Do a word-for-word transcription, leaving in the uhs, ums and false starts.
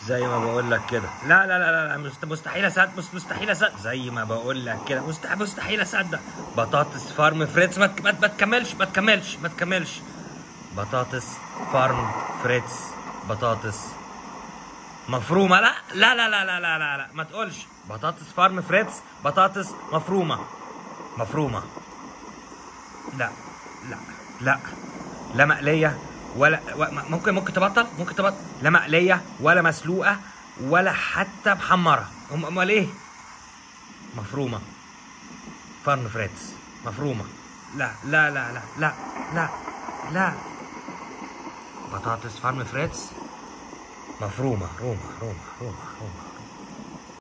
زي ما بقول لك كده. لا لا لا لا مست- مستحيل اصدق، مست- مستحيل اصدق زي ما بقول لك كده. مستحيل مستحيل اصدق. بطاطس فارم فريتز. ما تك- ما ما تكملش ما تكملش ما تكملش. بطاطس فارم فريتز. بطاطس مفرومه. لا لا لا لا لا لا لا, لا. ما تقولش بطاطس فارم فريتز. بطاطس مفرومه. مفرومه. لا لا لا لا مقليه ولا و- ممكن ممكن تبطل ممكن تبطل. لا مقليه ولا مسلوقه ولا حتى محمره. أم- امال ايه؟ مفرومه. فارم فريتز مفرومه. لا لا لا لا لا لا لا. بطاطس فارم فريتز مفرومه. روما روما روما روما.